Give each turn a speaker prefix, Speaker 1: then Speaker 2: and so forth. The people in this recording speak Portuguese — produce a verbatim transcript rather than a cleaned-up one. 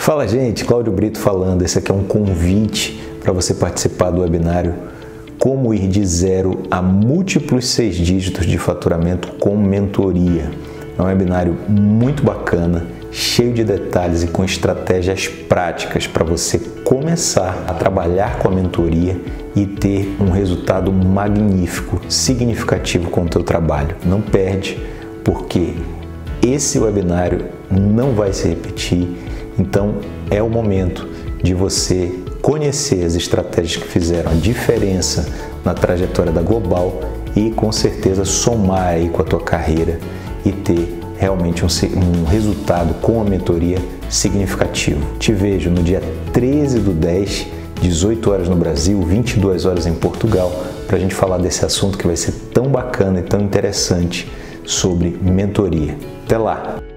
Speaker 1: Fala gente, Cláudio Brito falando. Esse aqui é um convite para você participar do webinário Como ir de zero a múltiplos seis dígitos de faturamento com mentoria. É um webinário muito bacana, cheio de detalhes e com estratégias práticas para você começar a trabalhar com a mentoria e ter um resultado magnífico, significativo com o teu trabalho. Não perde, porque esse webinário não vai se repetir. Então é o momento de você conhecer as estratégias que fizeram a diferença na trajetória da Global e com certeza somar aí com a tua carreira e ter realmente um, um resultado com a mentoria significativo. Te vejo no dia treze do dez, dezoito horas no Brasil, vinte e duas horas em Portugal, para a gente falar desse assunto que vai ser tão bacana e tão interessante sobre mentoria. Até lá!